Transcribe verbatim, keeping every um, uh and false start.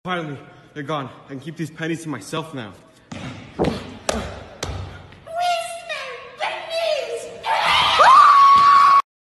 Finally, they're gone. I can keep these pennies to myself now.